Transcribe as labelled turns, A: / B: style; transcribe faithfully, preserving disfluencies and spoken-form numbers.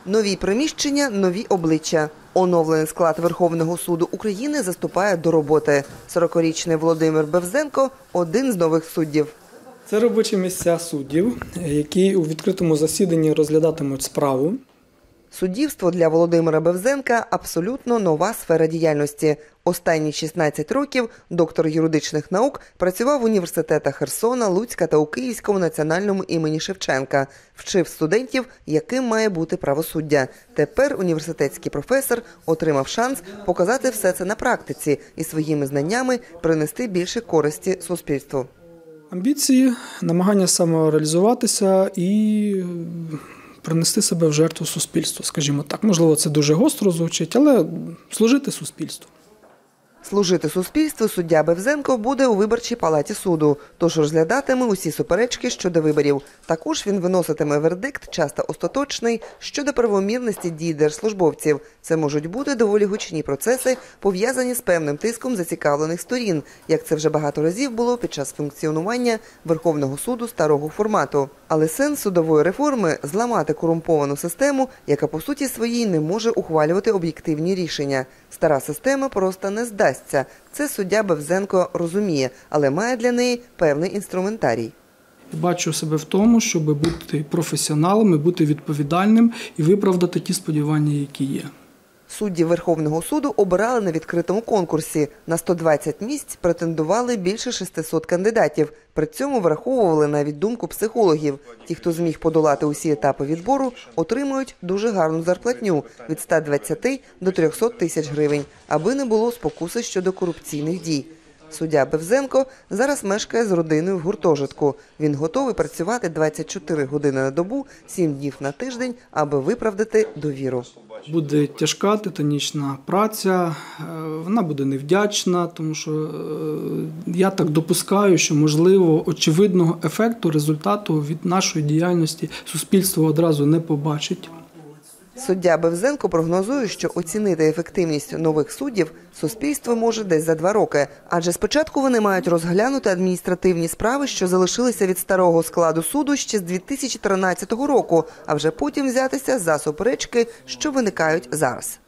A: Нові приміщення, нові обличчя. Оновлений склад Верховного суду України заступає до роботи. сорокарічний Володимир Бевзенко – один з нових суддів.
B: Це робочі місця суддів, які у відкритому засіданні розглядатимуть справу.
A: Суддівство для Володимира Бевзенка – абсолютно нова сфера діяльності. Останні шістнадцять років доктор юридичних наук працював в університетах Херсона, Луцька та у Київському національному імені Шевченка. Вчив студентів, яким має бути правосуддя. Тепер університетський професор отримав шанс показати все це на практиці і своїми знаннями принести більше користі суспільству.
B: Амбіції, намагання самореалізуватися і принести себе в жертву суспільству, скажімо так. Можливо, це дуже гостро звучить, але служити суспільству.
A: Служити суспільству суддя Бевзенко буде у виборчій палаті суду, тож розглядатиме усі суперечки щодо виборів. Також він виноситиме вердикт, часто остаточний, щодо правомірності дій держслужбовців. Це можуть бути доволі гучні процеси, пов'язані з певним тиском зацікавлених сторін, як це вже багато разів було під час функціонування Верховного суду старого формату. Але сенс судової реформи – зламати корумповану систему, яка по суті своїй не може ухвалювати об'єктивні рішення. Стара система просто не здасться. Це суддя Бевзенко розуміє, але має для неї певний інструментарій.
B: Бачу себе в тому, щоб бути професіоналом, і бути відповідальним і виправдати ті сподівання, які є.
A: Суддів Верховного суду обирали на відкритому конкурсі. На сто двадцять місць претендували більше шестисот кандидатів. При цьому враховували навіть думку психологів. Ті, хто зміг подолати усі етапи відбору, отримують дуже гарну зарплатню – від ста двадцяти до трьохсот тисяч гривень, аби не було спокуси щодо корупційних дій. Суддя Бевзенко зараз мешкає з родиною в гуртожитку. Він готовий працювати двадцять чотири години на добу, сім днів на тиждень, аби виправдати довіру.
B: Буде тяжка, титанічна праця, вона буде невдячна, тому що я так допускаю, що, можливо, очевидного ефекту, результату від нашої діяльності суспільство одразу не побачить.
A: Суддя Бевзенко прогнозує, що оцінити ефективність нових суддів суспільство може десь за два роки. Адже спочатку вони мають розглянути адміністративні справи, що залишилися від старого складу суду ще з дві тисячі тринадцятого року, а вже потім взятися за суперечки, що виникають зараз.